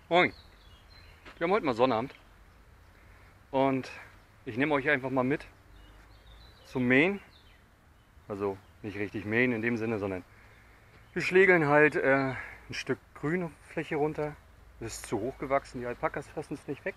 Moin, wir haben heute mal Sonnabend und ich nehme euch einfach mal mit zum Mähen. Also nicht richtig mähen in dem Sinne, sondern wir schlägeln halt ein Stück grüne Fläche runter. Das ist zu hoch gewachsen, die Alpakas fressen es nicht weg.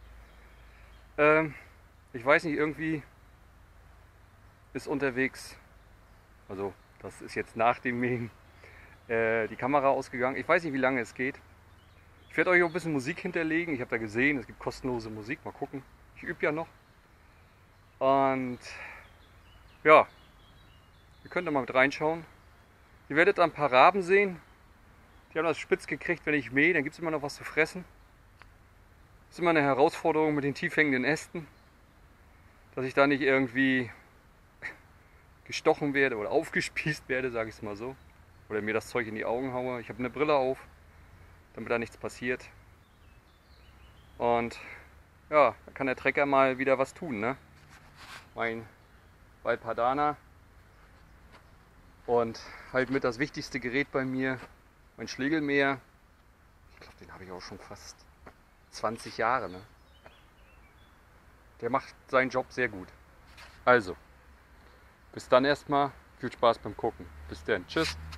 Ich weiß nicht, irgendwie ist unterwegs, also das ist jetzt nach dem Mähen, die Kamera ausgegangen. Ich weiß nicht, wie lange es geht. Ich werde euch auch ein bisschen Musik hinterlegen. Ich habe da gesehen, es gibt kostenlose Musik. Mal gucken. Ich übe ja noch. Und ja, ihr könnt da mal mit reinschauen. Ihr werdet da ein paar Raben sehen. Die haben das spitz gekriegt, wenn ich mähe. Dann gibt es immer noch was zu fressen. Das ist immer eine Herausforderung mit den tief hängenden Ästen. Dass ich da nicht irgendwie gestochen werde oder aufgespießt werde, sage ich es mal so. Oder mir das Zeug in die Augen haue. Ich habe eine Brille auf, damit da nichts passiert. Und ja, da kann der Trecker mal wieder was tun, ne? Mein Valpadana und halt mit das wichtigste Gerät bei mir, mein Schlegelmäher. Ich glaube, den habe ich auch schon fast 20 Jahre, ne? Der macht seinen Job sehr gut. Also, bis dann erstmal, viel Spaß beim Gucken. Bis dann, tschüss.